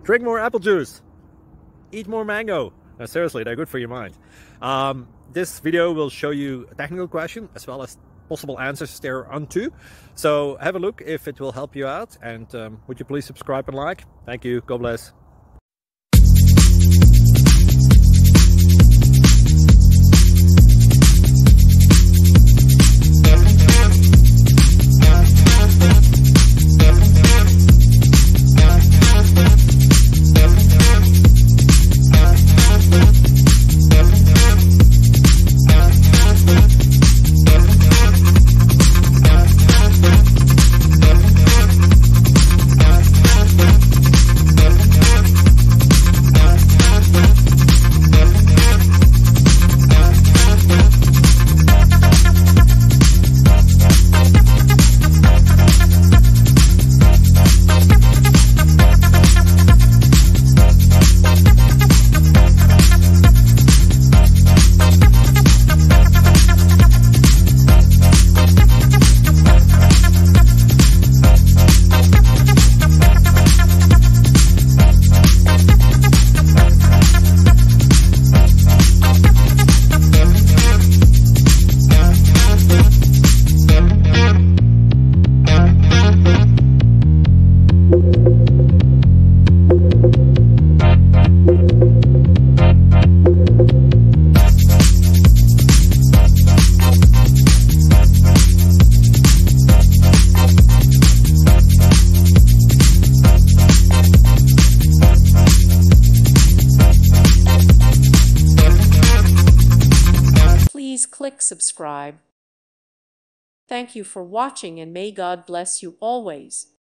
Drink more apple juice. Eat more mango. No, seriously, they're good for your mind. This video will show you a technical question as well as possible answers thereunto. So have a look if it will help you out, and would you please subscribe and like? Thank you. God bless. Please click subscribe. Thank you for watching, and may God bless you always.